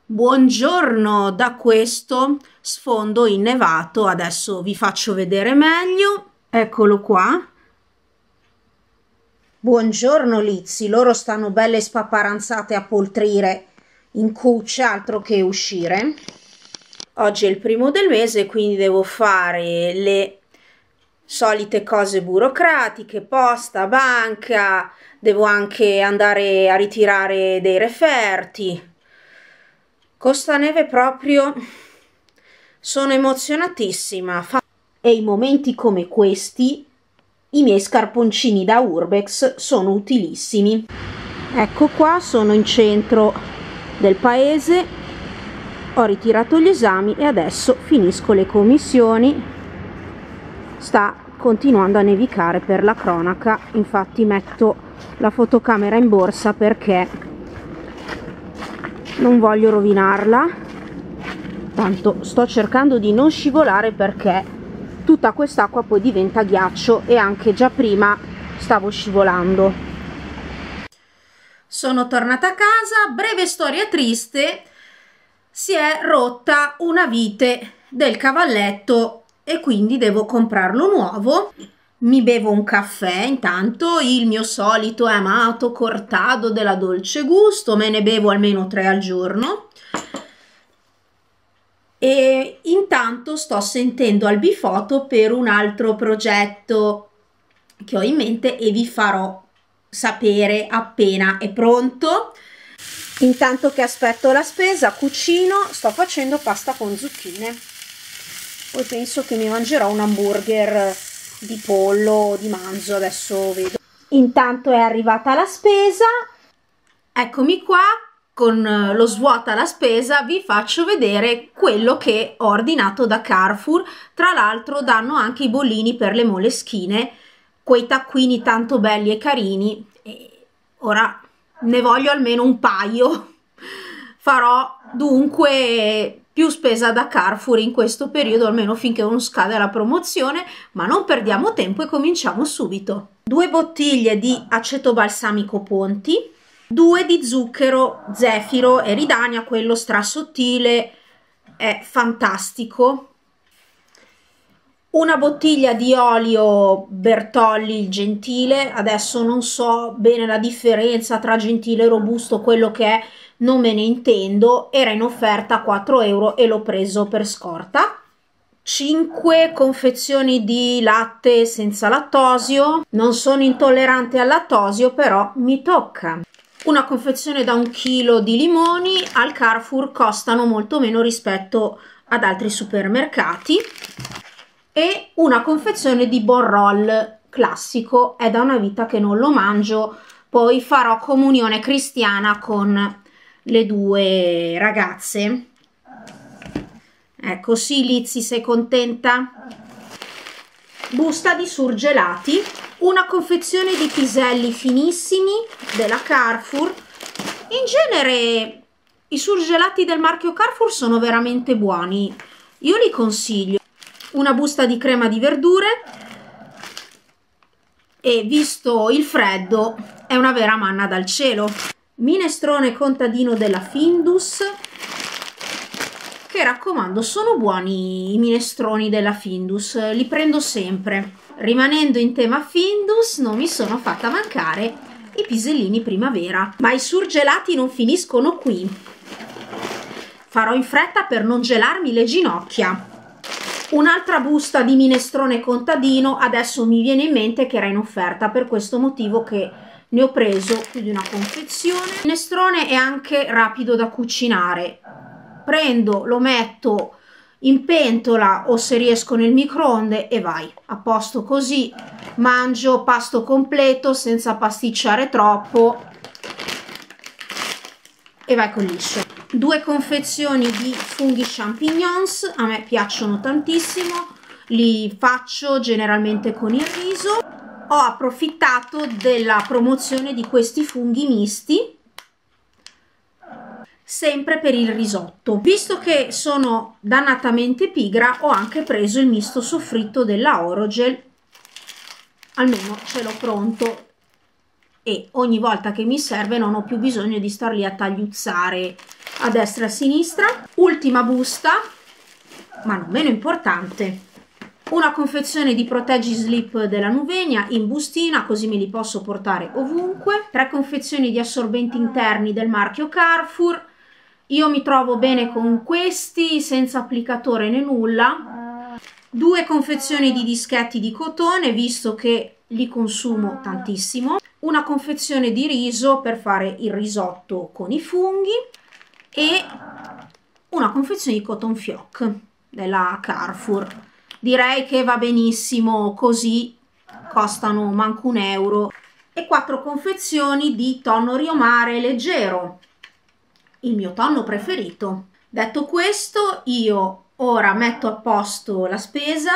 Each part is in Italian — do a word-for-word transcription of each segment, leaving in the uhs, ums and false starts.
Buongiorno da questo sfondo innevato, adesso vi faccio vedere meglio, eccolo qua. Buongiorno Lizzi, loro stanno belle spaparanzate a poltrire in cucce, altro che uscire. Oggi è il primo del mese, quindi devo fare le solite cose burocratiche, posta, banca, devo anche andare a ritirare dei referti. Costaneve proprio, sono emozionatissima e in momenti come questi i miei scarponcini da Urbex sono utilissimi. Ecco qua, sono in centro del paese, ho ritirato gli esami e adesso finisco le commissioni. Sta continuando a nevicare per la cronaca, infatti metto la fotocamera in borsa perché non voglio rovinarla, tanto sto cercando di non scivolare perché tutta quest'acqua poi diventa ghiaccio e anche già prima stavo scivolando. Sono tornata a casa, breve storia triste, si è rotta una vite del cavalletto e quindi devo comprarlo nuovo. Mi bevo un caffè intanto, il mio solito e amato cortado della Dolce Gusto, me ne bevo almeno tre al giorno. E intanto sto sentendo al bifoto per un altro progetto che ho in mente e vi farò sapere appena è pronto. Intanto che aspetto la spesa, cucino, sto facendo pasta con zucchine. Poi penso che mi mangerò un hamburger di pollo o di manzo, adesso vedo. Intanto è arrivata la spesa, eccomi qua con lo svuota la spesa, vi faccio vedere quello che ho ordinato da Carrefour. Tra l'altro danno anche i bollini per le moleschine, quei taccuini tanto belli e carini, e ora ne voglio almeno un paio. Farò dunque più spesa da Carrefour in questo periodo, almeno finché non scade la promozione, ma non perdiamo tempo e cominciamo subito. Due bottiglie di aceto balsamico Ponti, due di zucchero Zefiro Eridania, quello strasottile, è fantastico, una bottiglia di olio Bertolli il Gentile, adesso non so bene la differenza tra Gentile e Robusto, quello che è non me ne intendo, era in offerta a quattro euro e l'ho preso per scorta. cinque confezioni di latte senza lattosio, non sono intollerante al lattosio però mi tocca. Una confezione da un chilo di limoni, al Carrefour costano molto meno rispetto ad altri supermercati, e una confezione di Bonroll classico, è da una vita che non lo mangio, poi farò comunione cristiana con le due ragazze. Ecco, sì Lizzi, sei contenta? Busta di surgelati, una confezione di piselli finissimi della Carrefour. In genere i surgelati del marchio Carrefour sono veramente buoni, io li consiglio. Una busta di crema di verdure e, visto il freddo, è una vera manna dal cielo. Minestrone contadino della Findus, che raccomando, sono buoni i minestroni della Findus, li prendo sempre. Rimanendo in tema Findus, non mi sono fatta mancare i pisellini primavera, ma i surgelati non finiscono qui. Farò in fretta per non gelarmi le ginocchia. Un'altra busta di minestrone contadino, adesso mi viene in mente che era in offerta, per questo motivo che ne ho preso più di una confezione. Il minestrone è anche rapido da cucinare, prendo, lo metto in pentola o se riesco nel microonde e vai, a posto così, mangio pasto completo senza pasticciare troppo e vai con liscio. Due confezioni di funghi champignons, a me piacciono tantissimo, li faccio generalmente con il riso. Ho approfittato della promozione di questi funghi misti, sempre per il risotto. Visto che sono dannatamente pigra, ho anche preso il misto soffritto della Orogel, almeno ce l'ho pronto. e ogni volta che mi serve non ho più bisogno di star lì a tagliuzzare a destra e a sinistra. Ultima busta, ma non meno importante, una confezione di proteggi slip della Nuvenia in bustina, così me li posso portare ovunque. Tre confezioni di assorbenti interni del marchio Carrefour. Io mi trovo bene con questi, senza applicatore né nulla. Due confezioni di dischetti di cotone, visto che li consumo tantissimo. Una confezione di riso per fare il risotto con i funghi e una confezione di cotton fioc della Carrefour. Direi che va benissimo così, costano manco un euro. E quattro confezioni di tonno riomare leggero, il mio tonno preferito. Detto questo, io ora metto a posto la spesa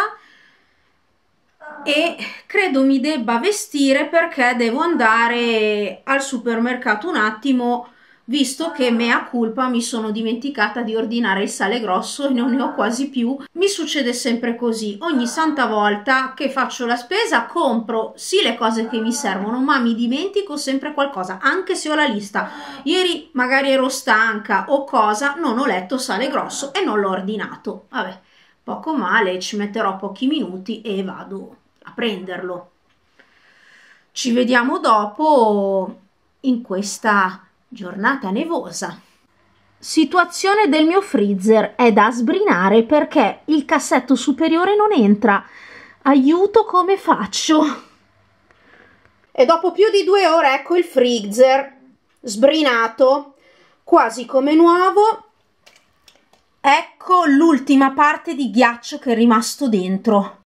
e credo mi debba vestire perché devo andare al supermercato un attimo, visto che mea culpa mi sono dimenticata di ordinare il sale grosso e non ne ho quasi più. Mi succede sempre così, ogni santa volta che faccio la spesa compro sì le cose che mi servono, ma mi dimentico sempre qualcosa, anche se ho la lista. Ieri magari ero stanca o cosa, non ho letto sale grosso e non l'ho ordinato. Vabbè, poco male, ci metterò pochi minuti e vado a prenderlo. Ci vediamo dopo in questa giornata nevosa. Situazione del mio freezer, è da sbrinare perché il cassetto superiore non entra. Aiuto, come faccio? E dopo più di due ore ecco il freezer sbrinato, quasi come nuovo. Ecco l'ultima parte di ghiaccio che è rimasto dentro.